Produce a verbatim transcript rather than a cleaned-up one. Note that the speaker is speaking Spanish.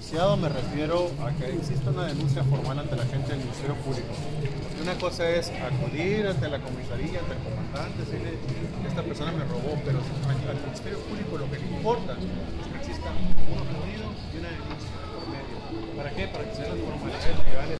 denunciado me refiero a que existe una denuncia formal ante la gente del Ministerio Público. Porque una cosa es acudir ante la comisaría, ante el comandante, decirle que esta persona me robó, pero al, al Ministerio Público lo que le importa es que exista un ofendido y una denuncia por medio. ¿Para qué? Para que sean las formalidades legales.